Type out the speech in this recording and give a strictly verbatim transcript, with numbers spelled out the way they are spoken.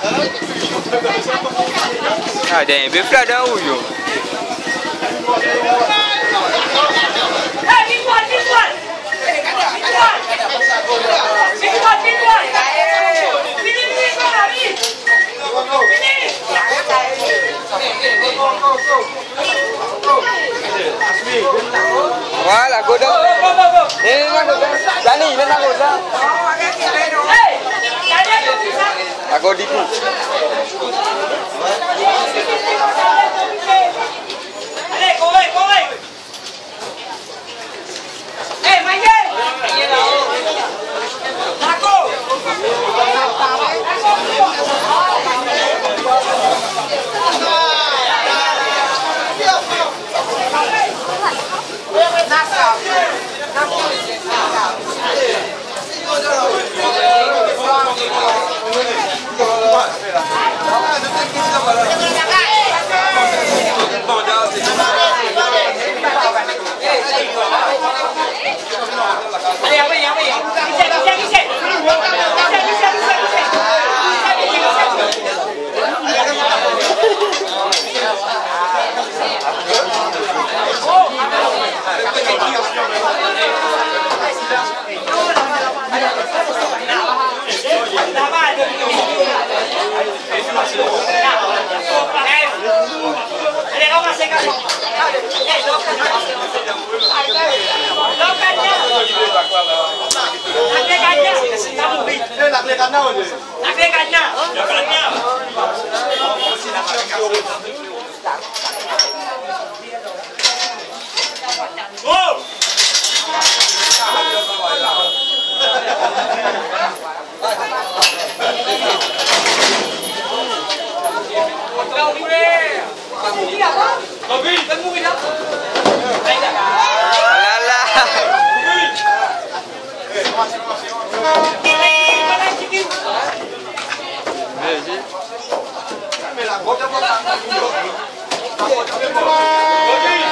Ada yang berflat dah uyu. Hey, big one, big one. Big one. Big one, big one. Bini, bini, kau ni. Bini. Wah, lagu dah. Ini lagu dah. Dani, ini lagu dah. Hey, ada tu bisa. Lagu diku. Ada, korek, korek. Eh, main je. Aku. Lala.